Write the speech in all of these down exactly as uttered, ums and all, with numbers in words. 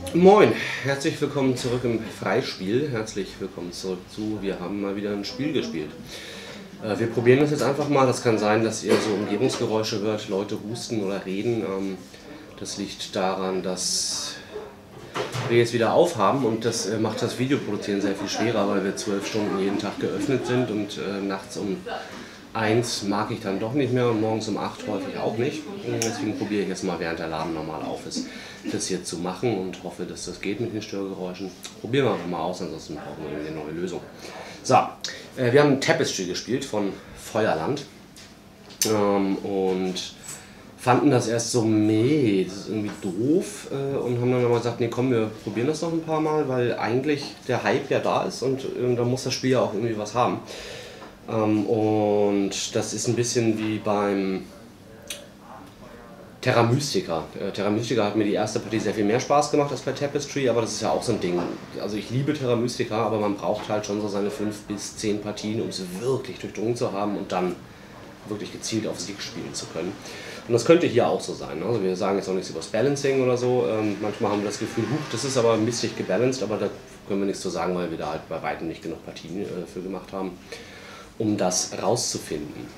Moin, herzlich willkommen zurück im Freispiel. Herzlich willkommen zurück zu, wir haben mal wieder ein Spiel gespielt. Äh, wir probieren das jetzt einfach mal. Das kann sein, dass ihr so Umgebungsgeräusche hört, Leute husten oder reden. Ähm, das liegt daran, dass wir jetzt wieder aufhaben und das äh, macht das Videoproduzieren sehr viel schwerer, weil wir zwölf Stunden jeden Tag geöffnet sind und äh, nachts um eins mag ich dann doch nicht mehr und morgens um acht häufig auch nicht. Und deswegen probiere ich jetzt mal, während der Laden normal auf ist, das hier zu machen und hoffe, dass das geht mit den Störgeräuschen. Probieren wir einfach mal aus, ansonsten brauchen wir irgendwie eine neue Lösung. So, äh, wir haben Tapestry gespielt von Feuerland ähm, und fanden das erst so, meh, das ist irgendwie doof äh, und haben dann nochmal gesagt, nee komm, wir probieren das noch ein paar Mal, weil eigentlich der Hype ja da ist und äh, da muss das Spiel ja auch irgendwie was haben. Ähm, und das ist ein bisschen wie beim Terra Mystica. Äh, Terra Mystica hat mir die erste Partie sehr viel mehr Spaß gemacht als bei Tapestry, aber das ist ja auch so ein Ding. Also ich liebe Terra Mystica, aber man braucht halt schon so seine fünf bis zehn Partien, um es wirklich durchdrungen zu haben und dann wirklich gezielt auf Sieg spielen zu können. Und das könnte hier auch so sein. Also wir sagen jetzt auch nichts über das Balancing oder so. Ähm, manchmal haben wir das Gefühl, huch, das ist aber misslich gebalanced, aber da können wir nichts zu sagen, weil wir da halt bei weitem nicht genug Partien äh, für gemacht haben, um das rauszufinden.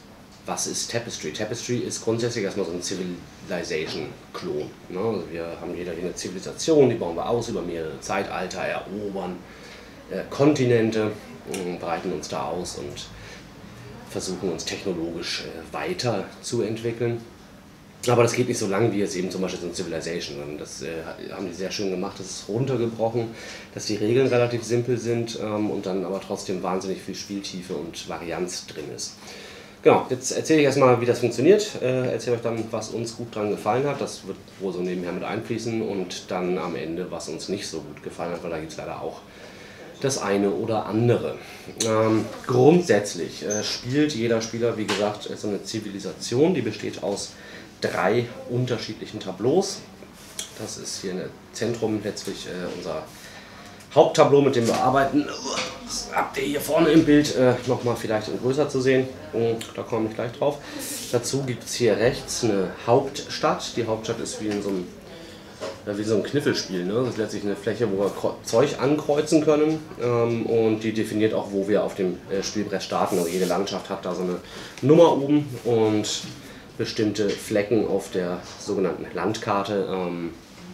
Was ist Tapestry? Tapestry ist grundsätzlich erstmal so ein Civilization-Klon. Ne? Also wir haben jeder hier eine Zivilisation, die bauen wir aus über mehrere Zeitalter, erobern äh, Kontinente, äh, breiten uns da aus und versuchen uns technologisch äh, weiterzuentwickeln. Aber das geht nicht so lang wie jetzt eben zum Beispiel so ein Civilization. Das äh, haben die sehr schön gemacht, das ist runtergebrochen, dass die Regeln relativ simpel sind ähm, und dann aber trotzdem wahnsinnig viel Spieltiefe und Varianz drin ist. Genau, jetzt erzähle ich erstmal, wie das funktioniert, äh, erzähle euch dann, was uns gut dran gefallen hat, das wird wohl so nebenher mit einfließen und dann am Ende, was uns nicht so gut gefallen hat, weil da gibt es leider auch das eine oder andere. Ähm, grundsätzlich äh, spielt jeder Spieler, wie gesagt, so eine Zivilisation, die besteht aus drei unterschiedlichen Tableaus. Das ist hier im Zentrum letztlich äh, unser Haupttableau, mit dem wir arbeiten. Das habt ihr hier vorne im Bild äh, nochmal vielleicht in größer zu sehen. Da komme ich gleich drauf. Dazu gibt es hier rechts eine Hauptstadt. Die Hauptstadt ist wie in so einem, ja, wie so ein Kniffelspiel. Ne? Das ist letztlich eine Fläche, wo wir Zeug ankreuzen können. Ähm, und die definiert auch, wo wir auf dem äh, Spielbrett starten. Also jede Landschaft hat da so eine Nummer oben und bestimmte Flecken auf der sogenannten Landkarte ähm,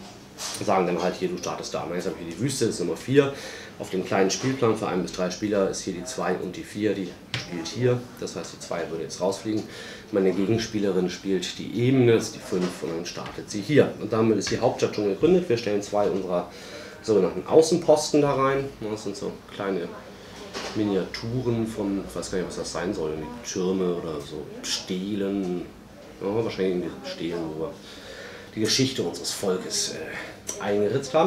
sagen dann halt hier, du startest da. Jetzt habe ich hier die Wüste, das ist Nummer vier. Auf dem kleinen Spielplan für ein bis drei Spieler ist hier die zwei und die vier, die spielt hier. Das heißt, die zwei würde jetzt rausfliegen. Meine Gegenspielerin spielt die Ebene, das ist die fünf und dann startet sie hier. Und damit ist die Hauptstadt schon gegründet. Wir stellen zwei unserer sogenannten Außenposten da rein. Das sind so kleine Miniaturen von, ich weiß gar nicht, was das sein soll, die Türme oder so Stelen. Ja, wahrscheinlich die Stelen, wo wir die Geschichte unseres Volkes äh, eingeritzt haben.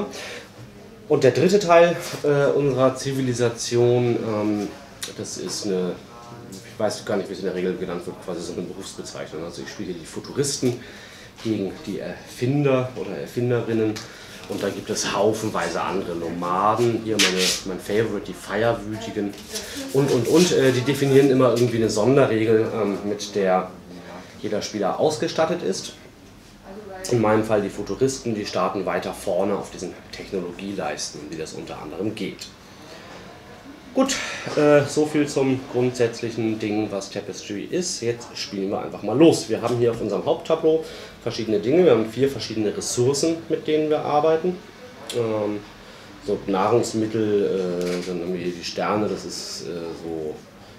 Und der dritte Teil äh, unserer Zivilisation, ähm, das ist eine, ich weiß gar nicht, wie es in der Regel genannt wird, quasi so eine Berufsbezeichnung. Also ich spiele hier die Futuristen gegen die Erfinder oder Erfinderinnen und da gibt es haufenweise andere Nomaden. Hier meine, mein Favorite, die Feierwütigen und und und. Äh, die definieren immer irgendwie eine Sonderregel, ähm, mit der jeder Spieler ausgestattet ist. In meinem Fall die Futuristen, die starten weiter vorne auf diesen Technologieleisten, um die das unter anderem geht. Gut, äh, so viel zum grundsätzlichen Ding, was Tapestry ist. Jetzt spielen wir einfach mal los. Wir haben hier auf unserem Haupttableau verschiedene Dinge. Wir haben vier verschiedene Ressourcen, mit denen wir arbeiten. Ähm, so Nahrungsmittel, äh, dann haben wir hier die Sterne, das ist äh, so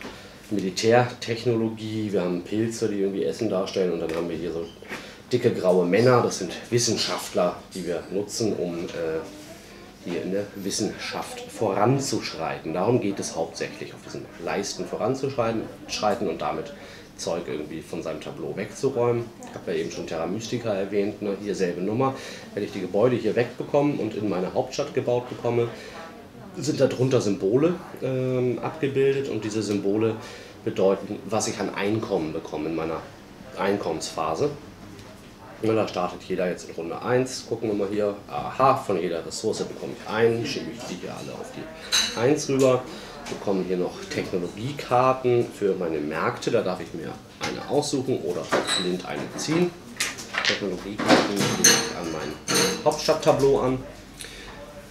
Militärtechnologie. Wir haben Pilze, die irgendwie Essen darstellen und dann haben wir hier so dicke graue Männer, das sind Wissenschaftler, die wir nutzen, um äh, hier in der Wissenschaft voranzuschreiten. Darum geht es hauptsächlich, auf diesen Leisten voranzuschreiten und damit Zeug irgendwie von seinem Tableau wegzuräumen. Ich habe ja eben schon Terra Mystica erwähnt, ne? Hier selbe Nummer. Wenn ich die Gebäude hier wegbekomme und in meine Hauptstadt gebaut bekomme, sind darunter Symbole ähm, abgebildet und diese Symbole bedeuten, was ich an Einkommen bekomme in meiner Einkommensphase. Und da startet jeder jetzt in Runde eins, gucken wir mal hier, aha, von jeder Ressource bekomme ich einen, schiebe ich die hier alle auf die eins rüber, bekomme hier noch Technologiekarten für meine Märkte, da darf ich mir eine aussuchen oder blind eine ziehen. Technologiekarten lege ich an mein Hauptstadttableau an.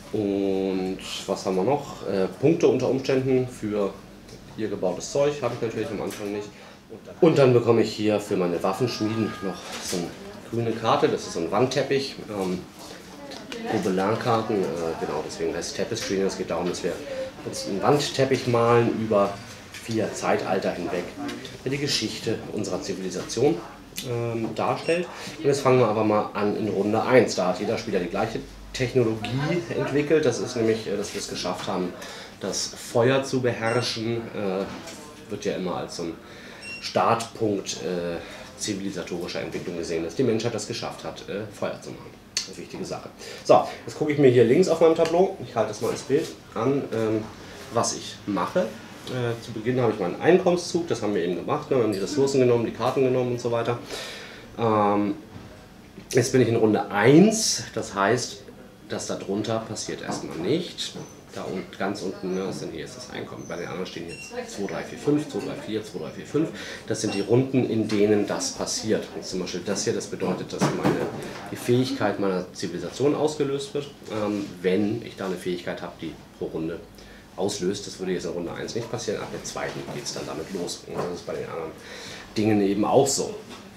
Und was haben wir noch? Äh, Punkte unter Umständen für ihr gebautes Zeug, habe ich natürlich am Anfang nicht. Und dann bekomme ich hier für meine Waffenschmieden noch so eine grüne Karte, das ist so ein Wandteppich. Ähm, Gobelin-Karten, äh, genau deswegen heißt es Tapestry. Es geht darum, dass wir uns einen Wandteppich malen über vier Zeitalter hinweg, der die Geschichte unserer Zivilisation ähm, darstellt. Und jetzt fangen wir aber mal an in Runde eins. Da hat jeder Spieler die gleiche Technologie entwickelt. Das ist nämlich, äh, dass wir es geschafft haben, das Feuer zu beherrschen. Äh, wird ja immer als so ein Startpunkt äh, zivilisatorischer Entwicklung gesehen, dass die Menschheit das geschafft hat, äh, Feuer zu machen. Eine wichtige Sache. So, jetzt gucke ich mir hier links auf meinem Tableau, ich halte das mal ins Bild an, ähm, was ich mache. Äh, zu Beginn habe ich meinen Einkommenszug, das haben wir eben gemacht, ne? Wir haben die Ressourcen genommen, die Karten genommen und so weiter. Ähm, jetzt bin ich in Runde eins, das heißt, das darunter passiert erstmal nicht. Da unten, ganz unten, ne, ist dann hier ist das Einkommen. Bei den anderen stehen jetzt zwei, drei, vier, fünf, zwei, drei, vier, zwei, drei, vier, fünf. Das sind die Runden, in denen das passiert. Und zum Beispiel das hier, das bedeutet, dass meine, die Fähigkeit meiner Zivilisation ausgelöst wird, ähm, wenn ich da eine Fähigkeit habe, die pro Runde auslöst. Das würde jetzt in Runde eins nicht passieren, ab der zweiten geht es dann damit los. Und das ist bei den anderen Dingen eben auch so.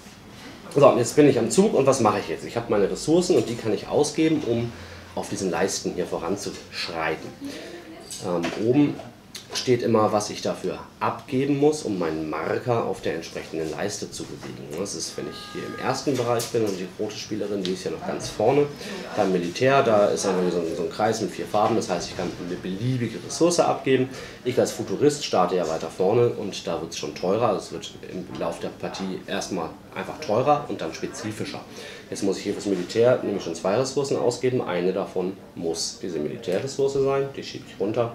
So, und jetzt bin ich am Zug und was mache ich jetzt? Ich habe meine Ressourcen und die kann ich ausgeben, um auf diesen Leisten hier voranzuschreiten. Ähm, oben steht immer, was ich dafür abgeben muss, um meinen Marker auf der entsprechenden Leiste zu bewegen. Das ist, wenn ich hier im ersten Bereich bin und die rote Spielerin, die ist ja noch ganz vorne. Beim Militär, da ist dann so ein, so ein Kreis mit vier Farben, das heißt, ich kann eine beliebige Ressource abgeben. Ich als Futurist starte ja weiter vorne und da wird es schon teurer. Also es wird im Laufe der Partie erstmal einfach teurer und dann spezifischer. Jetzt muss ich hier fürs Militär nämlich schon zwei Ressourcen ausgeben. Eine davon muss diese Militärressource sein, die schiebe ich runter.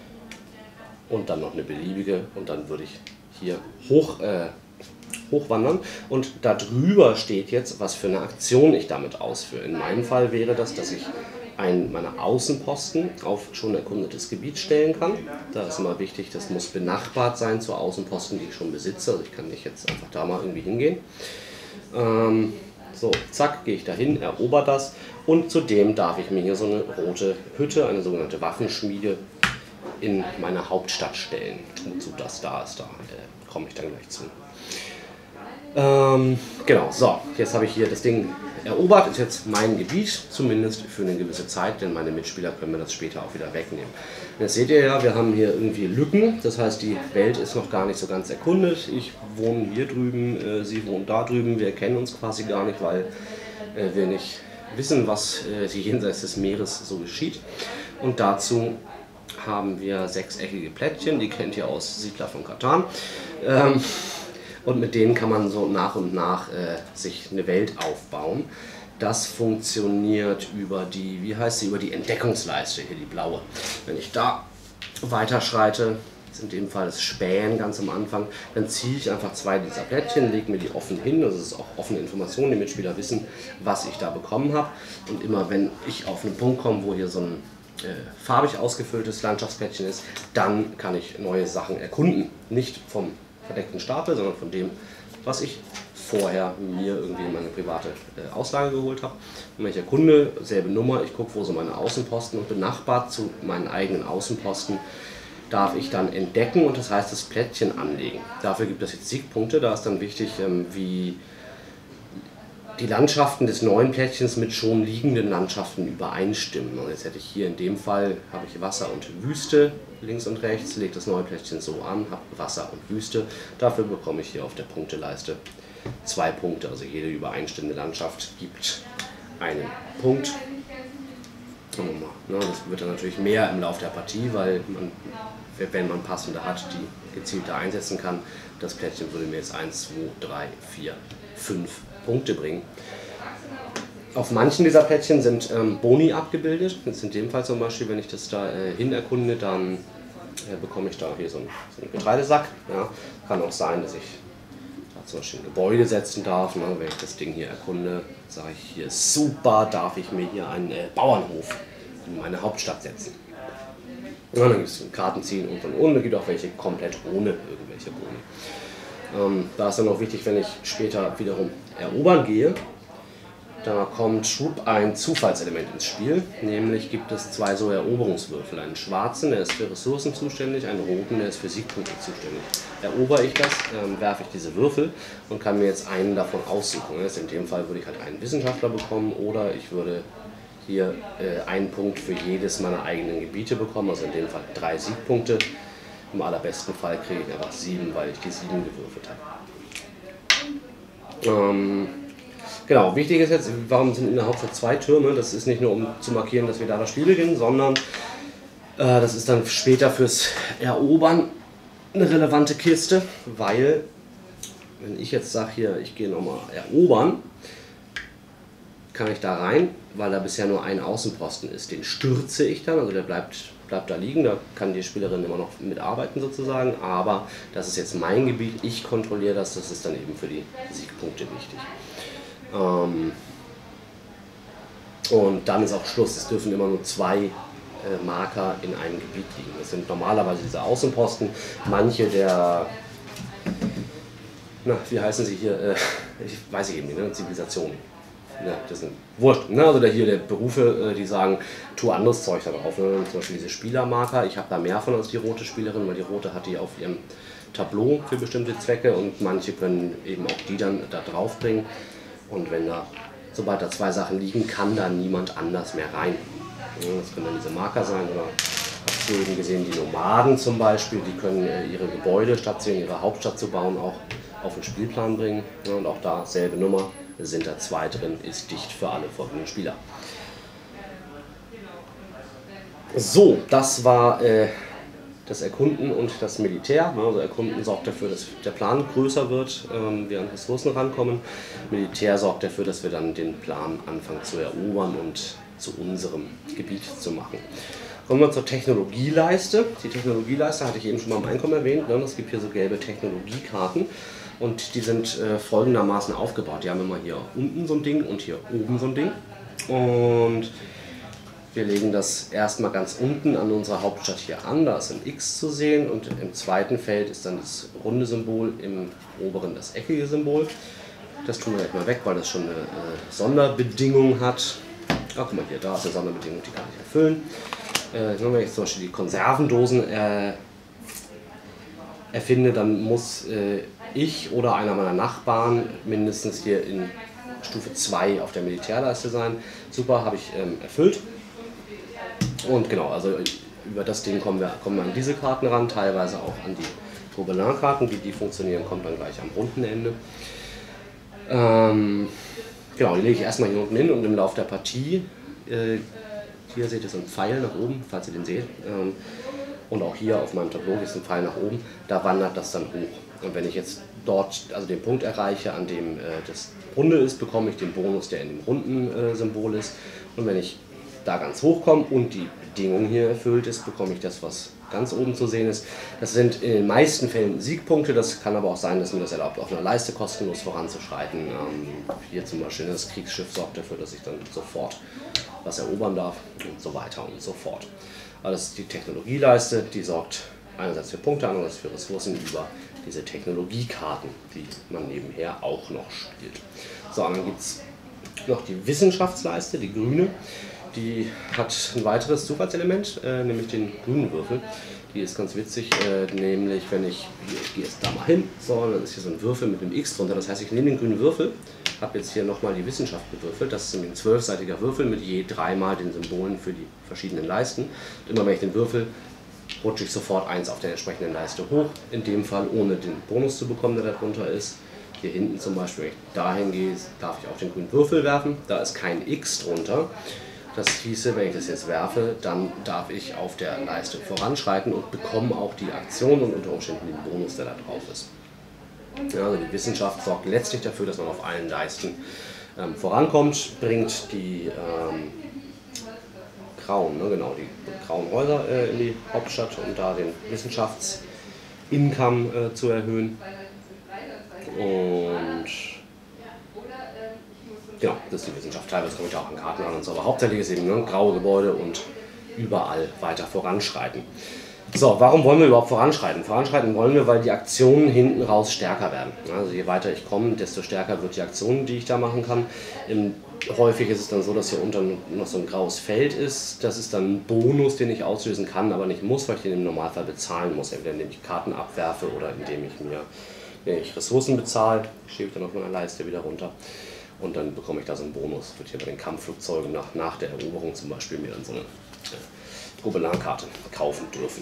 Und dann noch eine beliebige und dann würde ich hier hoch, äh, hochwandern. Und da drüber steht jetzt, was für eine Aktion ich damit ausführe. In meinem Fall wäre das, dass ich einen meiner Außenposten auf schon erkundetes Gebiet stellen kann. Da ist immer wichtig, das muss benachbart sein zu Außenposten, die ich schon besitze. Also ich kann nicht jetzt einfach da mal irgendwie hingehen. Ähm, so, zack, gehe ich dahin, erober das. Und zudem darf ich mir hier so eine rote Hütte, eine sogenannte Waffenschmiede, in meine Hauptstadt stellen. Wozu das da ist, da äh, komme ich dann gleich zu. Ähm, genau, so, jetzt habe ich hier das Ding erobert, ist jetzt mein Gebiet, zumindest für eine gewisse Zeit, denn meine Mitspieler können mir das später auch wieder wegnehmen. Und jetzt seht ihr ja, wir haben hier irgendwie Lücken, das heißt, die Welt ist noch gar nicht so ganz erkundet. Ich wohne hier drüben, äh, sie wohnt da drüben, wir kennen uns quasi gar nicht, weil äh, wir nicht wissen, was äh, jenseits des Meeres so geschieht. Und dazu haben wir sechseckige Plättchen, die kennt ihr aus Siedler von Catan. Ähm, und mit denen kann man so nach und nach äh, sich eine Welt aufbauen. Das funktioniert über die, wie heißt sie, über die Entdeckungsleiste, hier die blaue. Wenn ich da weiterschreite, ist in dem Fall das Spähen ganz am Anfang, dann ziehe ich einfach zwei dieser Plättchen, lege mir die offen hin, das ist auch offene Information, die Mitspieler wissen, was ich da bekommen habe. Und immer wenn ich auf einen Punkt komme, wo hier so ein Äh, farbig ausgefülltes Landschaftsplättchen ist, dann kann ich neue Sachen erkunden. Nicht vom verdeckten Stapel, sondern von dem, was ich vorher mir irgendwie in meine private äh, Auslage geholt habe. Und wenn ich erkunde, selbe Nummer, ich gucke, wo sind meine Außenposten und benachbart zu meinen eigenen Außenposten darf ich dann entdecken und das heißt das Plättchen anlegen. Dafür gibt es jetzt Siegpunkte, da ist dann wichtig, ähm, wie die Landschaften des neuen Plättchens mit schon liegenden Landschaften übereinstimmen. Und jetzt hätte ich hier in dem Fall, habe ich Wasser und Wüste links und rechts, lege das neue Plättchen so an, habe Wasser und Wüste. Dafür bekomme ich hier auf der Punkteleiste zwei Punkte. Also jede übereinstimmende Landschaft gibt einen Punkt. Das wird dann natürlich mehr im Laufe der Partie, weil man, wenn man passende hat, die gezielter einsetzen kann. Das Plättchen würde mir jetzt eins, zwei, drei, vier, fünf Punkte bringen. Auf manchen dieser Plättchen sind ähm, Boni abgebildet. Jetzt in dem Fall zum Beispiel, wenn ich das da äh, hin erkunde, dann äh, bekomme ich da hier so einen, so einen Getreidesack. Ja. Kann auch sein, dass ich da zum Beispiel ein Gebäude setzen darf. Ne. Wenn ich das Ding hier erkunde, sage ich hier, super, darf ich mir hier einen äh, Bauernhof in meine Hauptstadt setzen. Ja, dann gibt es Karten ziehen und und und. Es gibt auch welche komplett ohne irgendwelche Boni. Ähm, da ist dann auch wichtig, wenn ich später wiederum erobern gehe, Da kommt ein Zufallselement ins Spiel, nämlich gibt es zwei so Eroberungswürfel. Einen schwarzen, der ist für Ressourcen zuständig, einen roten, der ist für Siegpunkte zuständig. Erober ich das, ähm, werfe ich diese Würfel und kann mir jetzt einen davon aussuchen. In dem Fall würde ich halt einen Wissenschaftler bekommen oder ich würde hier äh, einen Punkt für jedes meiner eigenen Gebiete bekommen, also in dem Fall drei Siegpunkte. Im allerbesten Fall kriege ich einfach sieben, weil ich die sieben gewürfelt habe. Ähm, Genau, wichtig ist jetzt, warum sind in der Hauptstadt zwei Türme? Das ist nicht nur, um zu markieren, dass wir da das Spiel beginnen, sondern äh, das ist dann später fürs Erobern eine relevante Kiste, weil, wenn ich jetzt sage hier, ich gehe nochmal erobern, kann ich da rein, weil da bisher nur ein Außenposten ist. Den stürze ich dann, also der bleibt, bleibt da liegen, da kann die Spielerin immer noch mitarbeiten sozusagen, aber das ist jetzt mein Gebiet, ich kontrolliere das, das ist dann eben für die Siegpunkte wichtig. Ähm, und dann ist auch Schluss. Es dürfen immer nur zwei äh, Marker in einem Gebiet liegen. Das sind normalerweise diese Außenposten. Manche der, na, wie heißen sie hier? Äh, ich weiß ich eben nicht, ne? Zivilisationen. Ja, das sind wurscht. Ne? Also der, hier der Berufe, äh, die sagen, tu anderes Zeug da drauf. Ne? Zum Beispiel diese Spielermarker. Ich habe da mehr von als die rote Spielerin, weil die rote hat die auf ihrem Tableau für bestimmte Zwecke und manche können eben auch die dann da drauf bringen. Und wenn da, sobald da zwei Sachen liegen, kann da niemand anders mehr rein. Das können dann diese Marker sein oder habt ihr eben gesehen, die Nomaden zum Beispiel, die können ihre Gebäude, statt sie in ihre Hauptstadt zu bauen, auch auf den Spielplan bringen. Und auch da selbe Nummer, sind da zwei drin, ist dicht für alle folgenden Spieler. So, das war äh, das Erkunden und das Militär. Also Erkunden sorgt dafür, dass der Plan größer wird, ähm, wir an Ressourcen rankommen. Militär sorgt dafür, dass wir dann den Plan anfangen zu erobern und zu unserem Gebiet zu machen. Kommen wir zur Technologieleiste. Die Technologieleiste hatte ich eben schon mal im Einkommen erwähnt. Ne? Es gibt hier so gelbe Technologiekarten und die sind äh, folgendermaßen aufgebaut. Die haben immer hier unten so ein Ding und hier oben so ein Ding. Und wir legen das erstmal ganz unten an unserer Hauptstadt hier an, da ist ein X zu sehen und im zweiten Feld ist dann das runde Symbol, im oberen das eckige Symbol. Das tun wir gleich mal weg, weil das schon eine äh, Sonderbedingung hat. Ach, guck mal hier, da ist eine Sonderbedingung, die kann ich erfüllen. Äh, wenn ich jetzt zum Beispiel die Konservendosen äh, erfinde, dann muss äh, ich oder einer meiner Nachbarn mindestens hier in Stufe zwei auf der Militärleiste sein. Super, habe ich ähm, erfüllt. Und genau, also über das Ding kommen wir, kommen wir an diese Karten ran, teilweise auch an die Gobelin-Karten, wie die funktionieren, kommt dann gleich am runden Ende. Ähm, genau, die lege ich erstmal hier unten hin und im Laufe der Partie, äh, hier seht ihr so einen Pfeil nach oben, falls ihr den seht, ähm, und auch hier auf meinem Tableau ist ein Pfeil nach oben, da wandert das dann hoch. Und wenn ich jetzt dort also den Punkt erreiche, an dem äh, das Runde ist, bekomme ich den Bonus, der in dem runden äh, Symbol ist. Und wenn ich da ganz hoch komme und die Bedingung hier erfüllt ist, bekomme ich das, was ganz oben zu sehen ist. Das sind in den meisten Fällen Siegpunkte, das kann aber auch sein, dass mir das erlaubt, auf einer Leiste kostenlos voranzuschreiten. Ähm, hier zum Beispiel das Kriegsschiff sorgt dafür, dass ich dann sofort was erobern darf und so weiter und so fort. Aber das ist die Technologieleiste, die sorgt einerseits für Punkte, andererseits für Ressourcen über diese Technologiekarten, die man nebenher auch noch spielt. So, und dann gibt es noch die Wissenschaftsleiste, die grüne. Die hat ein weiteres Zufallselement, äh, nämlich den grünen Würfel. Die ist ganz witzig, äh, nämlich wenn ich, hier, ich gehe jetzt da mal hin, so, dann ist hier so ein Würfel mit einem X drunter. Das heißt, ich nehme den grünen Würfel, habe jetzt hier nochmal die Wissenschaft gewürfelt. Das ist ein zwölfseitiger Würfel mit je dreimal den Symbolen für die verschiedenen Leisten. Und immer wenn ich den Würfel, rutsche ich sofort eins auf der entsprechenden Leiste hoch. In dem Fall ohne den Bonus zu bekommen, der da drunter ist. Hier hinten zum Beispiel, wenn ich dahin gehe, darf ich auch den grünen Würfel werfen. Da ist kein X drunter. Das hieße, wenn ich das jetzt werfe, dann darf ich auf der Leiste voranschreiten und bekomme auch die Aktion und unter Umständen den Bonus, der da drauf ist. Ja, also die Wissenschaft sorgt letztlich dafür, dass man auf allen Leisten ähm, vorankommt, bringt die ähm, grauen, ne, genau, die grauen Häuser äh, in die Hauptstadt, um da den Wissenschafts-Income äh, zu erhöhen. Und genau, das ist die Wissenschaft. Teilweise komme ich auch an Karten ran und so, aber hauptsächlich ist eben ne, graue Gebäude und überall weiter voranschreiten. So, warum wollen wir überhaupt voranschreiten? Voranschreiten wollen wir, weil die Aktionen hinten raus stärker werden. Also je weiter ich komme, desto stärker wird die Aktion, die ich da machen kann. Im, häufig ist es dann so, dass hier unten noch so ein graues Feld ist. Das ist dann ein Bonus, den ich auslösen kann, aber nicht muss, weil ich den im Normalfall bezahlen muss. Entweder indem ich Karten abwerfe oder indem ich mir indem ich Ressourcen bezahle. Schiebe ich dann auf meiner Leiste wieder runter. Und dann bekomme ich da so einen Bonus. Wird hier bei den Kampfflugzeugen nach, nach der Eroberung zum Beispiel mir dann so eine äh, Gobelin-Karte kaufen dürfen.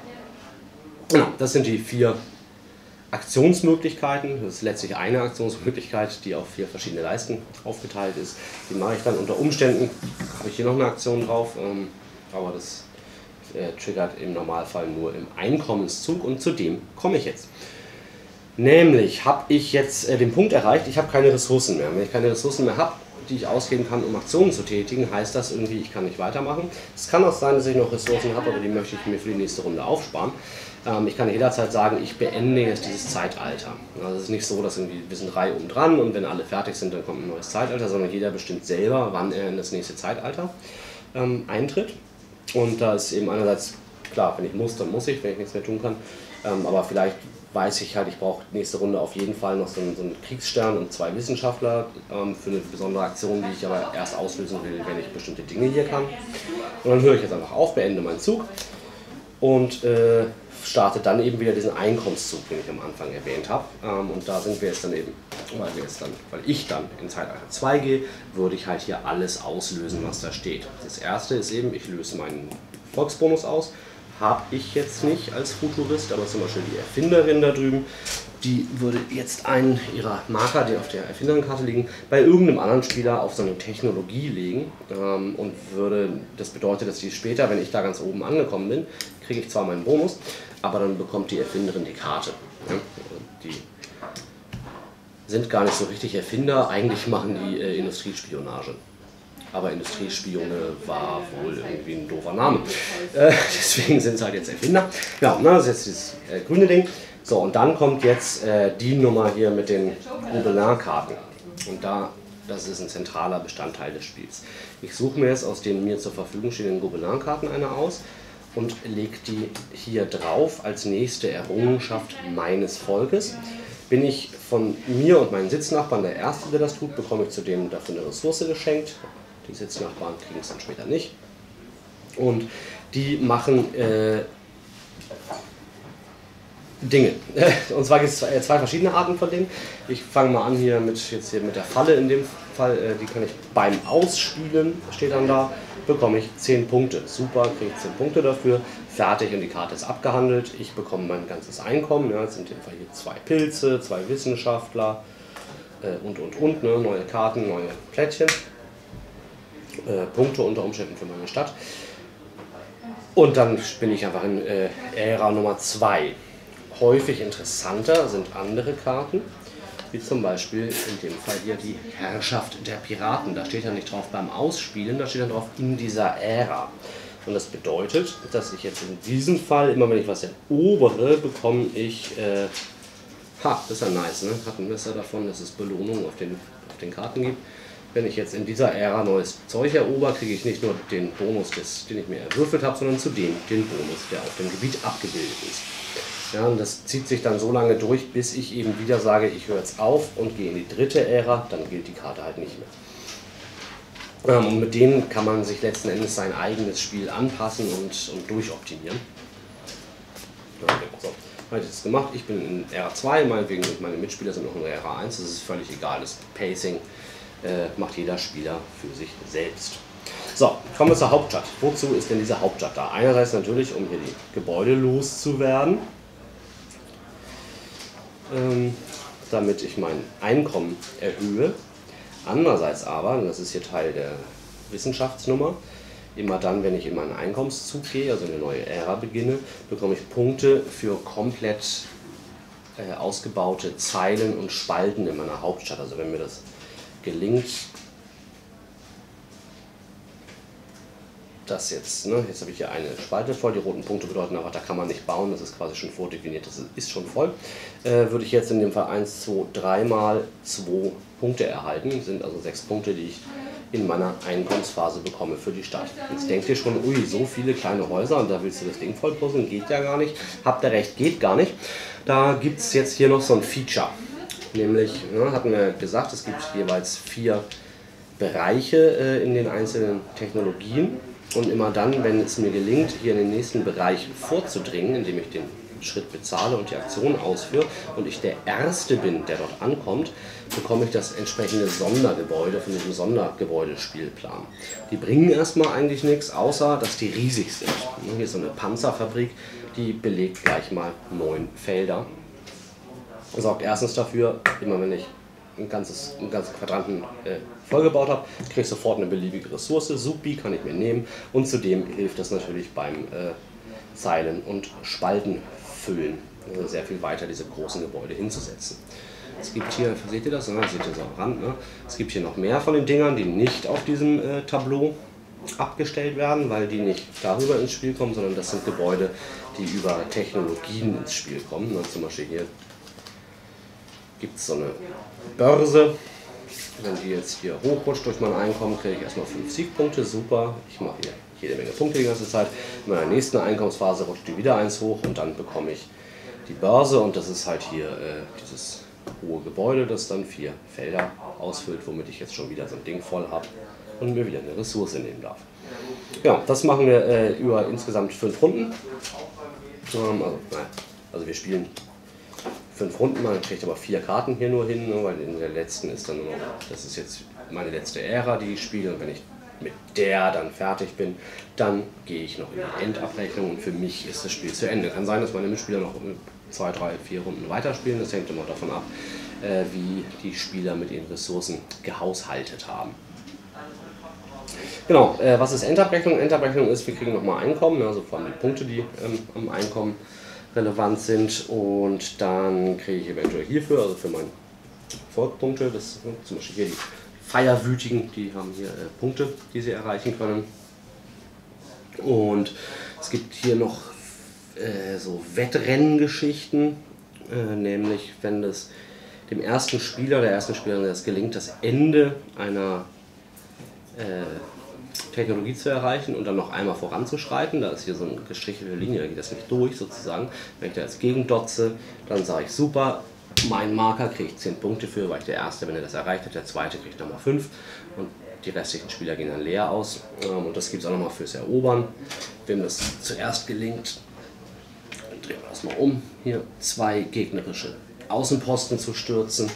Genau, das sind die vier Aktionsmöglichkeiten. Das ist letztlich eine Aktionsmöglichkeit, die auf vier verschiedene Leisten aufgeteilt ist. Die mache ich dann unter Umständen, habe ich hier noch eine Aktion drauf, ähm, aber das äh, triggert im Normalfall nur im Einkommenszug und zu dem komme ich jetzt. Nämlich habe ich jetzt äh, den Punkt erreicht, ich habe keine Ressourcen mehr. Wenn ich keine Ressourcen mehr habe, die ich ausgeben kann, um Aktionen zu tätigen, heißt das irgendwie, ich kann nicht weitermachen. Es kann auch sein, dass ich noch Ressourcen habe, aber die möchte ich mir für die nächste Runde aufsparen. Ähm, ich kann jederzeit sagen, ich beende jetzt dieses Zeitalter. Also es ist nicht so, dass irgendwie, wir sind Reihe um dran und wenn alle fertig sind, dann kommt ein neues Zeitalter, sondern jeder bestimmt selber, wann er in das nächste Zeitalter ähm, eintritt. Und da ist eben einerseits, klar, wenn ich muss, dann muss ich, wenn ich nichts mehr tun kann. Ähm, aber vielleicht weiß ich halt, ich brauche nächste Runde auf jeden Fall noch so einen, so einen Kriegsstern und zwei Wissenschaftler ähm, für eine besondere Aktion, die ich aber erst auslösen will, wenn ich bestimmte Dinge hier kann. Und dann höre ich jetzt einfach auf, beende meinen Zug und äh, starte dann eben wieder diesen Einkommenszug, den ich am Anfang erwähnt habe. Ähm, und da sind wir jetzt dann eben, weil, wir jetzt dann, weil ich dann in Zeitalter zwei gehe, würde ich halt hier alles auslösen, was da steht. Das erste ist eben, ich löse meinen Volksbonus aus. Habe ich jetzt nicht als Futurist, aber zum Beispiel die Erfinderin da drüben, die würde jetzt einen ihrer Marker, die auf der Erfinderenkarte liegen, bei irgendeinem anderen Spieler auf so eine Technologie legen ähm, und würde, das bedeutet, dass die später, wenn ich da ganz oben angekommen bin, kriege ich zwar meinen Bonus, aber dann bekommt die Erfinderin die Karte. Ja? Die sind gar nicht so richtig Erfinder, eigentlich machen die äh, Industriespionage. Aber Industriespione war wohl irgendwie ein doofer Name. Äh, deswegen sind es halt jetzt Erfinder. Ja, na, das ist jetzt dieses äh, grüne Ding. So, und dann kommt jetzt äh, die Nummer hier mit den Gobelin-Karten. Und da, das ist ein zentraler Bestandteil des Spiels. Ich suche mir jetzt aus den mir zur Verfügung stehenden Gobelin-Karten eine aus und lege die hier drauf als nächste Errungenschaft meines Volkes. Bin ich von mir und meinen Sitznachbarn der Erste, der das tut, bekomme ich zudem dafür eine Ressource geschenkt. Die Sitznachbarn kriegen es dann später nicht. Und die machen äh, Dinge. Und zwar gibt es zwei, zwei verschiedene Arten von denen. Ich fange mal an hier mit, jetzt hier mit der Falle in dem Fall. Äh, die kann ich beim Ausspielen, steht dann da, bekomme ich zehn Punkte. Super, kriege ich zehn Punkte dafür. Fertig und die Karte ist abgehandelt. Ich bekomme mein ganzes Einkommen. Ja, jetzt sind in dem Fall hier zwei Pilze, zwei Wissenschaftler äh, und und und. Ne, neue Karten, neue Plättchen. Äh, Punkte unter Umständen für meine Stadt. Und dann bin ich einfach in äh, Ära Nummer zwei. Häufig interessanter sind andere Karten, wie zum Beispiel in dem Fall hier die Herrschaft der Piraten. Da steht ja nicht drauf beim Ausspielen, da steht dann drauf in dieser Ära. Und das bedeutet, dass ich jetzt in diesem Fall, immer wenn ich was erobere, bekomme ich, äh, ha, das ist ja nice, ne? Hatten wir es ja davon, dass es Belohnungen auf den, auf den Karten gibt. Wenn ich jetzt in dieser Ära neues Zeug erober, kriege ich nicht nur den Bonus, des, den ich mir erwürfelt habe, sondern zudem den Bonus, der auf dem Gebiet abgebildet ist. Ja, und das zieht sich dann so lange durch, bis ich eben wieder sage, ich höre jetzt auf und gehe in die dritte Ära, dann gilt die Karte halt nicht mehr. Ähm, und mit denen kann man sich letzten Endes sein eigenes Spiel anpassen und, und durchoptimieren. Ja, so, habe ich das gemacht. Ich bin in Ära zwei, meinetwegen und meine Mitspieler sind noch in Ära eins, das ist völlig egal, das Pacing äh, macht jeder Spieler für sich selbst. So, kommen wir zur Hauptstadt. Wozu ist denn diese Hauptstadt da? Einerseits natürlich, um hier die Gebäude loszuwerden, ähm, damit ich mein Einkommen erhöhe. Andererseits aber, und das ist hier Teil der Wissenschaftsnummer, immer dann, wenn ich in meinen Einkommenszug gehe, also eine neue Ära beginne, bekomme ich Punkte für komplett äh, ausgebaute Zeilen und Spalten in meiner Hauptstadt. Also wenn mir das gelingt, das jetzt, ne, jetzt habe ich hier eine Spalte voll, die roten Punkte bedeuten aber, da kann man nicht bauen, das ist quasi schon vordefiniert, das ist schon voll. Äh, würde ich jetzt in dem Fall eins, zwei, drei mal zwei Punkte erhalten, das sind also sechs Punkte, die ich in meiner Einkommensphase bekomme für die Stadt. Jetzt denkt ihr schon, ui, so viele kleine Häuser und da willst du das Ding voll puzzeln, geht ja gar nicht. Habt ihr recht, geht gar nicht. Da gibt es jetzt hier noch so ein Feature, nämlich, ne, hatten wir gesagt, es gibt jeweils vier Bereiche äh, in den einzelnen Technologien. Und immer dann, wenn es mir gelingt, hier in den nächsten Bereich vorzudringen, indem ich den Schritt bezahle und die Aktion ausführe und ich der Erste bin, der dort ankommt, bekomme ich das entsprechende Sondergebäude von diesem Sondergebäudespielplan. Die bringen erstmal eigentlich nichts, außer dass die riesig sind. Hier ist so eine Panzerfabrik, die belegt gleich mal neun Felder. Das sorgt erstens dafür, immer wenn ich ein ganzes, einen ganzen Quadranten äh, vollgebaut habe, kriege ich sofort eine beliebige Ressource, Supi kann ich mir nehmen und zudem hilft das natürlich beim äh, Zeilen und Spalten füllen, also sehr viel weiter diese großen Gebäude hinzusetzen. Es gibt hier, seht ihr das? Ja, seht ihr so am Rand, ne? Es gibt hier noch mehr von den Dingern, die nicht auf diesem äh, Tableau abgestellt werden, weil die nicht darüber ins Spiel kommen, sondern das sind Gebäude, die über Technologien ins Spiel kommen. Ne? Zum Beispiel hier gibt es so eine Börse. Wenn die jetzt hier hochrutscht durch mein Einkommen, kriege ich erstmal fünf Siegpunkte, super. Ich mache hier jede Menge Punkte die ganze Zeit. In meiner nächsten Einkommensphase rutscht die wieder eins hoch und dann bekomme ich die Börse und das ist halt hier äh, dieses hohe Gebäude, das dann vier Felder ausfüllt, womit ich jetzt schon wieder so ein Ding voll habe und mir wieder eine Ressource nehmen darf. Ja, das machen wir äh, über insgesamt fünf Runden. Ähm, also, nein, also wir spielen fünf Runden, man kriegt aber vier Karten hier nur hin, ne, weil in der letzten ist dann nur noch, das ist jetzt meine letzte Ära, die ich spiele und wenn ich mit der dann fertig bin, dann gehe ich noch in die Endabrechnung und für mich ist das Spiel zu Ende. Kann sein, dass meine Mitspieler noch zwei, drei, vier Runden weiterspielen, das hängt immer davon ab, äh, wie die Spieler mit ihren Ressourcen gehaushaltet haben. Genau, äh, was ist Endabrechnung? Endabrechnung ist, wir kriegen nochmal Einkommen, also vor allem die Punkte, die ähm, am Einkommen relevant sind und dann kriege ich eventuell hierfür, also für meine Erfolgspunkte, das sind zum Beispiel hier die Feierwütigen, die haben hier äh, Punkte, die sie erreichen können. Und es gibt hier noch äh, so Wettrennengeschichten, äh, nämlich wenn das dem ersten Spieler, der ersten Spielerin das gelingt, das Ende einer äh, Technologie zu erreichen und dann noch einmal voranzuschreiten, da ist hier so eine gestrichelte Linie, da geht das nicht durch sozusagen. Wenn ich da jetzt gegendotze, dann sage ich super, mein Marker kriege ich zehn Punkte für, weil ich der Erste, wenn er das erreicht hat, der Zweite kriegt nochmal fünf und die restlichen Spieler gehen dann leer aus. Und das gibt es auch nochmal fürs Erobern. Wem das zuerst gelingt, dann drehen wir das mal um, hier zwei gegnerische Außenposten zu stürzen.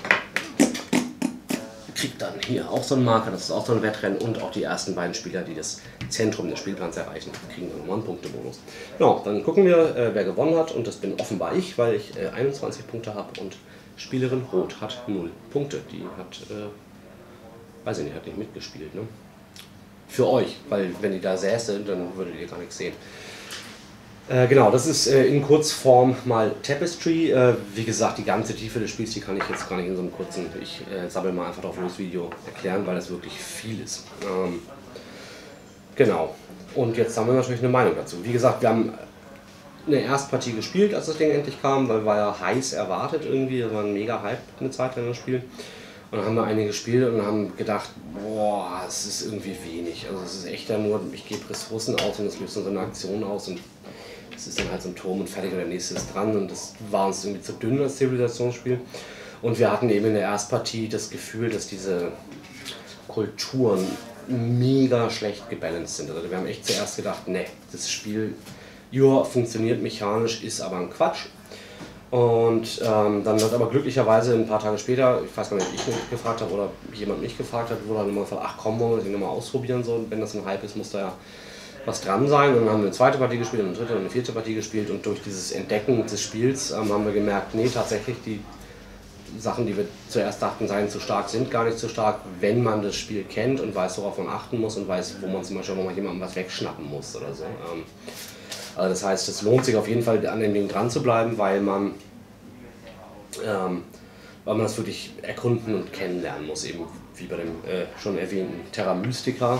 Kriegt dann hier auch so einen Marker, das ist auch so ein Wettrennen und auch die ersten beiden Spieler, die das Zentrum des Spielplans erreichen, kriegen dann nochmal einen Punktebonus. Genau, dann gucken wir, äh, wer gewonnen hat und das bin offenbar ich, weil ich äh, einundzwanzig Punkte habe und Spielerin Rot hat null Punkte. Die hat, äh, weiß ich nicht, hat nicht mitgespielt, ne? Für euch, weil wenn die da säße, dann würdet ihr gar nichts sehen. Äh, genau, das ist äh, in Kurzform mal Tapestry. Äh, wie gesagt, die ganze Tiefe des Spiels, die kann ich jetzt gar nicht in so einem kurzen, ich äh, sammle mal einfach drauf los Video erklären, weil das wirklich viel ist. Ähm, genau, und jetzt haben wir natürlich eine Meinung dazu. Wie gesagt, wir haben eine Erstpartie gespielt, als das Ding endlich kam, weil war ja heiß erwartet irgendwie, das war ein mega Hype eine Zeit lang das Spiel. Und dann haben wir einige gespielt und haben gedacht, boah, es ist irgendwie wenig. Also es ist echt dann nur, ich gebe Ressourcen aus und das löst dann so eine Aktion aus und es ist dann halt so ein Turm und fertig und der nächste ist dran und das war uns irgendwie zu dünn als Zivilisationsspiel. Und wir hatten eben in der Erstpartie das Gefühl, dass diese Kulturen mega schlecht gebalanced sind. Also wir haben echt zuerst gedacht, ne, das Spiel, ja, funktioniert mechanisch, ist aber ein Quatsch. Und ähm, dann hat aber glücklicherweise ein paar Tage später, ich weiß gar nicht, ob ich mich gefragt habe oder jemand mich gefragt hat, wurde dann immer gefragt, ach komm, wollen wir das Ding nochmal ausprobieren, so, wenn das ein Hype ist, muss da ja was dran sein. Und dann haben wir eine zweite Partie gespielt, eine dritte und eine vierte Partie gespielt und durch dieses Entdecken des Spiels ähm, haben wir gemerkt, nee, tatsächlich die Sachen, die wir zuerst dachten, seien zu stark, sind gar nicht so stark, wenn man das Spiel kennt und weiß, worauf man achten muss und weiß, wo man zum Beispiel mal jemandem was wegschnappen muss oder so. Ähm, also das heißt, es lohnt sich auf jeden Fall an dem Ding dran zu bleiben, weil man, ähm, weil man das wirklich erkunden und kennenlernen muss, eben wie bei dem äh, schon erwähnten Terra Mystica.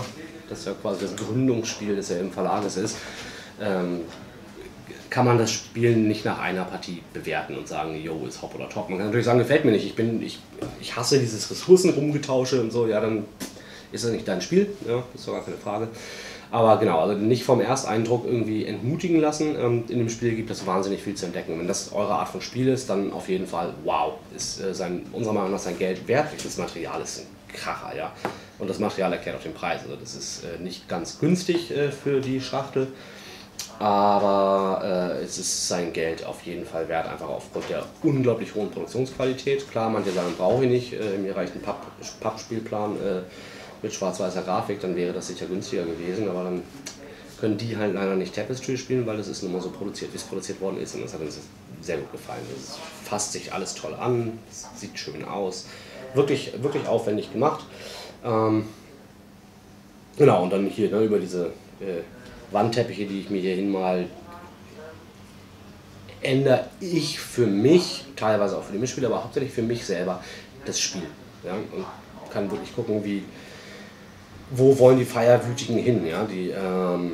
das ja quasi das Gründungsspiel des im Verlages ist, ähm, kann man das Spiel nicht nach einer Partie bewerten und sagen, yo, ist hopp oder top. Man kann natürlich sagen, gefällt mir nicht, ich, bin, ich, ich hasse dieses Ressourcen-Rumgetausche und so, ja, dann ist das nicht dein Spiel, ja, ist doch gar keine Frage. Aber genau, also nicht vom Ersteindruck irgendwie entmutigen lassen. Ähm, in dem Spiel gibt es wahnsinnig viel zu entdecken. Wenn das eure Art von Spiel ist, dann auf jeden Fall, wow, ist äh, sein, unserer Meinung nach sein Geld wert. Das Material ist ein Kracher, ja. Und das Material erklärt auch den Preis. Also das ist äh, nicht ganz günstig äh, für die Schachtel. Aber äh, es ist sein Geld auf jeden Fall wert, einfach aufgrund der unglaublich hohen Produktionsqualität. Klar, manche sagen, brauche ich nicht, äh, mir reicht ein Papp Pappspielplan äh, mit schwarz-weißer Grafik, dann wäre das sicher günstiger gewesen, aber dann können die halt leider nicht Tapestry spielen, weil das ist nun mal so produziert, wie es produziert worden ist, und das hat uns sehr gut gefallen. Es fasst sich alles toll an, es sieht schön aus, wirklich, wirklich aufwendig gemacht. Ähm, genau, und dann hier ne, über diese äh, Wandteppiche, die ich mir hier hinmal, ändere ich für mich, teilweise auch für die Mitspieler, aber hauptsächlich für mich selber, das Spiel. Ja? Und kann wirklich gucken, wie, wo wollen die Feierwütigen hin. Ja? Die, ähm,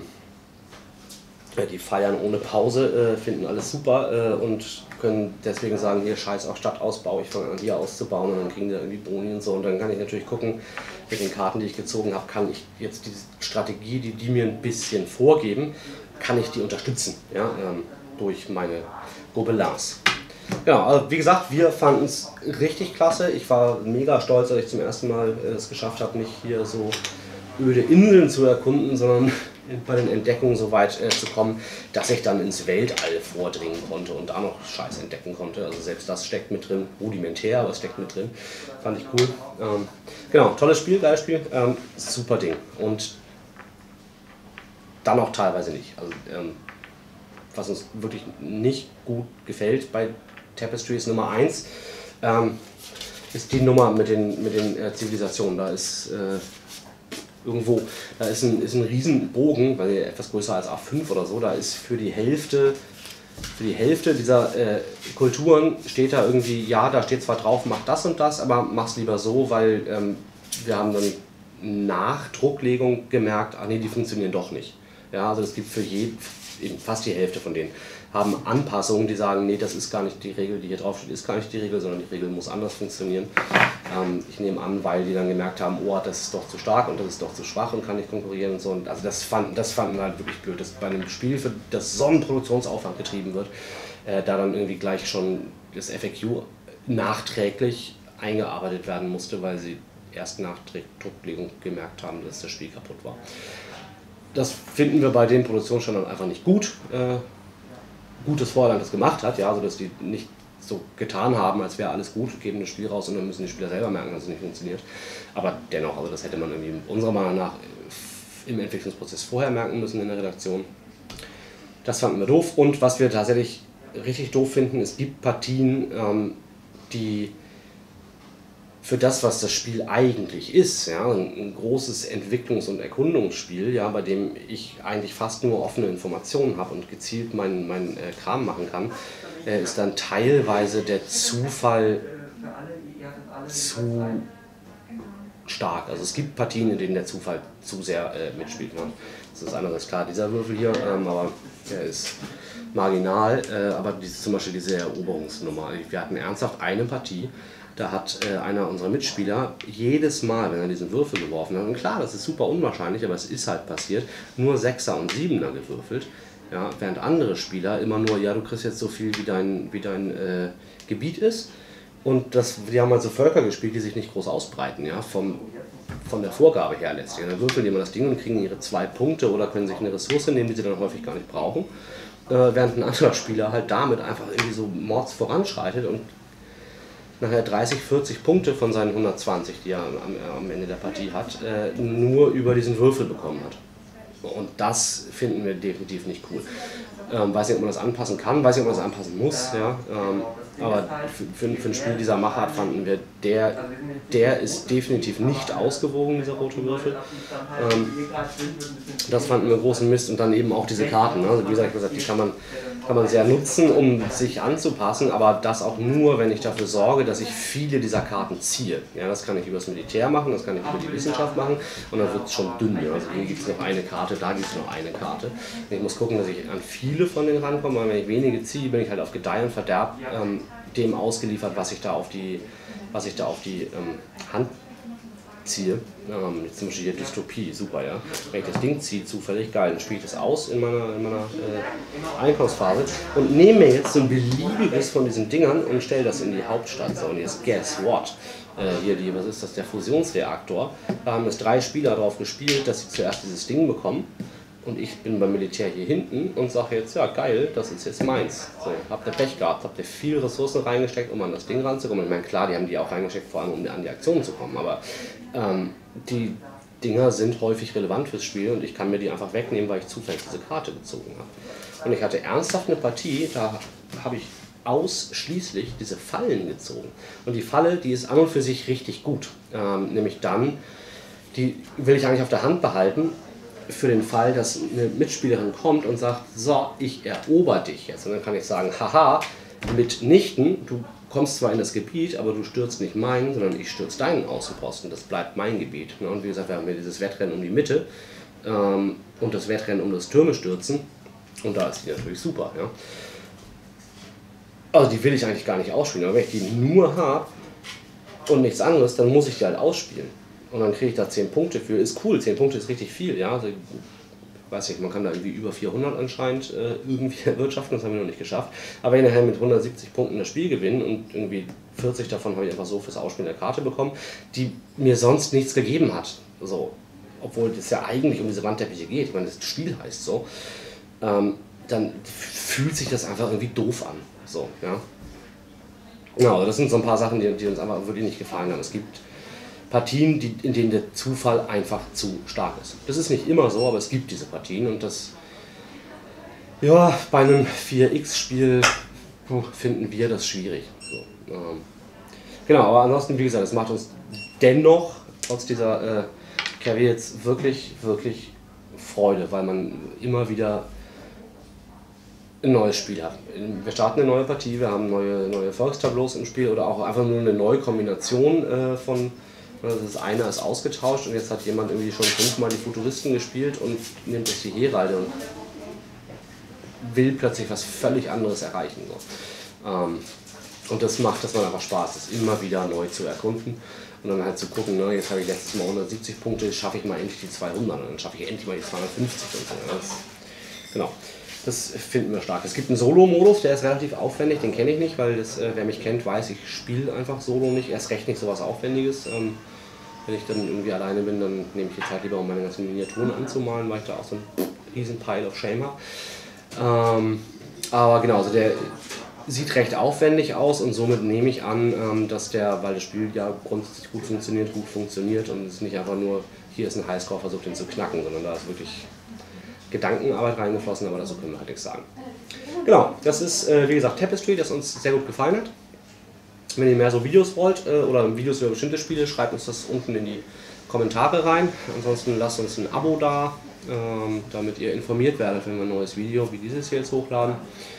die feiern ohne Pause, äh, finden alles super äh, und können deswegen sagen, hier scheiß auf Stadtausbau, ich fange an hier auszubauen, und dann kriegen die irgendwie Boni und so. Und dann kann ich natürlich gucken, mit den Karten, die ich gezogen habe, kann ich jetzt diese Strategie, die die mir ein bisschen vorgeben, kann ich die unterstützen, ja, ähm, durch meine Gobelins. Ja, also wie gesagt, wir fanden es richtig klasse. Ich war mega stolz, dass ich zum ersten Mal äh, es geschafft habe, nicht hier so öde Inseln zu erkunden, sondern bei den Entdeckungen so weit äh, zu kommen, dass ich dann ins Weltall vordringen konnte und da noch Scheiß entdecken konnte. Also selbst das steckt mit drin, rudimentär, aber es steckt mit drin. Fand ich cool. Ähm, genau, tolles Spiel, geiles Spiel, ähm, super Ding. Und dann auch teilweise nicht. Also, ähm, was uns wirklich nicht gut gefällt bei Tapestry ist Nummer eins, ähm, ist die Nummer mit den, mit den äh, Zivilisationen. Da ist äh, irgendwo, da ist ein, ist ein Riesenbogen, weil der etwas größer als A fünf oder so, da ist für die Hälfte, für die Hälfte dieser äh, Kulturen steht da irgendwie, ja, da steht zwar drauf, mach das und das, aber mach's lieber so, weil ähm, wir haben dann nach Drucklegung gemerkt, ah nee, die funktionieren doch nicht. Ja, also es gibt für je, eben fast die Hälfte von denen haben Anpassungen, die sagen, nee, das ist gar nicht die Regel, die hier drauf steht, ist gar nicht die Regel, sondern die Regel muss anders funktionieren. Ähm, ich nehme an, weil die dann gemerkt haben, oh, das ist doch zu stark und das ist doch zu schwach und kann nicht konkurrieren und so. Und also das fanden, das fanden wir halt wirklich blöd, dass bei einem Spiel, für das so ein Produktionsaufwand getrieben wird, äh, da dann irgendwie gleich schon das F A Q nachträglich eingearbeitet werden musste, weil sie erst nach Drucklegung gemerkt haben, dass das Spiel kaputt war. Das finden wir bei den Produktionsstandards einfach nicht gut. Äh, gut, dass Vorderland das gemacht hat, ja, also dass die nicht so getan haben, als wäre alles gut, geben das Spiel raus und dann müssen die Spieler selber merken, dass es nicht funktioniert. Aber dennoch, also das hätte man irgendwie unserer Meinung nach im Entwicklungsprozess vorher merken müssen in der Redaktion. Das fanden wir doof, und was wir tatsächlich richtig doof finden, es gibt Partien, ähm, die für das, was das Spiel eigentlich ist, ja, ein großes Entwicklungs- und Erkundungsspiel, ja, bei dem ich eigentlich fast nur offene Informationen habe und gezielt meinen mein, äh, Kram machen kann, äh, ist dann teilweise der Zufall zu stark. Also es gibt Partien, in denen der Zufall zu sehr äh, mitspielt. Ne? Das ist einerseits klar dieser Würfel hier, ähm, aber der ist marginal, äh, aber diese, zum Beispiel diese Eroberungsnummer. Wir hatten ernsthaft eine Partie, da hat äh, einer unserer Mitspieler jedes Mal, wenn er diesen Würfel geworfen hat, und klar, das ist super unwahrscheinlich, aber es ist halt passiert, nur Sechser und Siebener gewürfelt, ja, während andere Spieler immer nur, ja, du kriegst jetzt so viel, wie dein, wie dein äh, Gebiet ist, und das, die haben halt so Völker gespielt, die sich nicht groß ausbreiten, ja, vom, von der Vorgabe her letztlich. Dann würfeln die immer das Ding und kriegen ihre zwei Punkte oder können sich eine Ressource nehmen, die sie dann häufig gar nicht brauchen, äh, während ein anderer Spieler halt damit einfach irgendwie so mords voranschreitet und nachher dreißig, vierzig Punkte von seinen hundertzwanzig, die er am, am Ende der Partie hat, äh, nur über diesen Würfel bekommen hat. Und das finden wir definitiv nicht cool. Ähm, weiß nicht, ob man das anpassen kann, weiß nicht, ob man das anpassen muss. Ja? Ähm, aber für, für ein Spiel dieser Machart fanden wir, der, der ist definitiv nicht ausgewogen, dieser rote Würfel. Ähm, das fanden wir großen Mist und dann eben auch diese Karten. Ne? Also wie gesagt, die kann man, kann man sehr nutzen, um sich anzupassen, aber das auch nur, wenn ich dafür sorge, dass ich viele dieser Karten ziehe. Ja, das kann ich über das Militär machen, das kann ich über die Wissenschaft machen und dann wird es schon dünn. Also hier gibt es noch eine Karte, da gibt es noch eine Karte. Ich muss gucken, dass ich an viele von denen rankomme, weil wenn ich wenige ziehe, bin ich halt auf Gedeih und Verderb ähm, dem ausgeliefert, was ich da auf die, was ich da auf die ähm, Hand ziehe. Ähm, jetzt zum Beispiel hier Dystopie, super, ja. Wenn ich das Ding ziehe, zufällig, geil, dann spiele ich das aus in meiner, in meiner äh, Einkaufsphase und nehme mir jetzt so ein beliebiges von diesen Dingern und stelle das in die Hauptstadt. So, und jetzt guess what? Äh, hier, die, was ist das, der Fusionsreaktor. Da haben jetzt drei Spieler drauf gespielt, dass sie zuerst dieses Ding bekommen. Und ich bin beim Militär hier hinten und sage jetzt, ja geil, das ist jetzt meins. So, habt ihr Pech gehabt, habt ihr viel Ressourcen reingesteckt, um an das Ding ranzukommen. Ich meine, klar, die haben die auch reingesteckt, vor allem um an die Aktion zu kommen, aber ähm, die Dinger sind häufig relevant fürs Spiel und ich kann mir die einfach wegnehmen, weil ich zufällig diese Karte gezogen habe. Und ich hatte ernsthaft eine Partie, da habe ich ausschließlich diese Fallen gezogen. Und die Falle, die ist an und für sich richtig gut. Ähm, nämlich dann, die will ich eigentlich auf der Hand behalten, für den Fall, dass eine Mitspielerin kommt und sagt, so, ich erober dich jetzt. Und dann kann ich sagen, haha, mitnichten, du kommst zwar in das Gebiet, aber du stürzt nicht meinen, sondern ich stürze deinen Außenposten. Das bleibt mein Gebiet. Und wie gesagt, wir haben hier dieses Wettrennen um die Mitte ähm, und das Wettrennen um das Türme stürzen. Und da ist die natürlich super. Ja. Also die will ich eigentlich gar nicht ausspielen, aber wenn ich die nur habe und nichts anderes, dann muss ich die halt ausspielen. Und dann kriege ich da zehn Punkte für. Ist cool, zehn Punkte ist richtig viel. Ja? Also, weiß nicht, man kann da irgendwie über vierhundert anscheinend äh, irgendwie erwirtschaften, das haben wir noch nicht geschafft. Aber wenn ich nachher mit hundertsiebzig Punkten das Spiel gewinne und irgendwie vierzig davon habe ich einfach so fürs Ausspielen der Karte bekommen, die mir sonst nichts gegeben hat. So. Obwohl es ja eigentlich um diese Wandteppiche geht. Ich meine, das Spiel heißt so. Ähm, dann fühlt sich das einfach irgendwie doof an. So, ja. Genau, das sind so ein paar Sachen, die, die uns einfach wirklich nicht gefallen haben. Es gibt Partien, die, in denen der Zufall einfach zu stark ist. Das ist nicht immer so, aber es gibt diese Partien und das, ja, bei einem vier X-Spiel finden wir das schwierig. So, ähm, genau, aber ansonsten, wie gesagt, es macht uns dennoch, trotz dieser äh, Carrier jetzt wirklich, wirklich Freude, weil man immer wieder ein neues Spiel hat. Wir starten eine neue Partie, wir haben neue, neue Volkstableaus im Spiel oder auch einfach nur eine neue Kombination äh, von. Das eine ist ausgetauscht und jetzt hat jemand irgendwie schon fünfmal die Futuristen gespielt und nimmt jetzt die Heralde und will plötzlich was völlig anderes erreichen. So. Ähm, und das macht, das macht einfach Spaß, das immer wieder neu zu erkunden und dann halt zu gucken, ne, jetzt habe ich letztes Mal hundertsiebzig Punkte, schaffe ich mal endlich die zweihundert und dann schaffe ich endlich mal die zweihundertfünfzig und so. Das, genau. Das finden wir stark. Es gibt einen Solo-Modus, der ist relativ aufwendig, den kenne ich nicht, weil das, äh, wer mich kennt, weiß, ich spiele einfach Solo nicht, erst recht nicht so was Aufwendiges. Ähm, wenn ich dann irgendwie alleine bin, dann nehme ich die Zeit lieber, um meine ganzen Miniaturen anzumalen, weil ich da auch so einen riesen Pile of Shame habe. Ähm, aber genau, also der sieht recht aufwendig aus und somit nehme ich an, ähm, dass der, weil das Spiel ja grundsätzlich gut funktioniert, gut funktioniert und es ist nicht einfach nur, hier ist ein Highscore, versucht den zu knacken, sondern da ist wirklich Gedankenarbeit reingeflossen, aber dazu können wir halt nichts sagen. Genau, das ist äh, wie gesagt Tapestry, das uns sehr gut gefallen hat. Wenn ihr mehr so Videos wollt äh, oder Videos über bestimmte Spiele, schreibt uns das unten in die Kommentare rein. Ansonsten lasst uns ein Abo da, ähm, damit ihr informiert werdet, wenn wir ein neues Video wie dieses hier jetzt hochladen.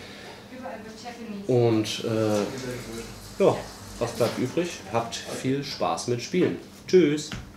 Und äh, ja, was bleibt übrig? Habt viel Spaß mit Spielen. Tschüss!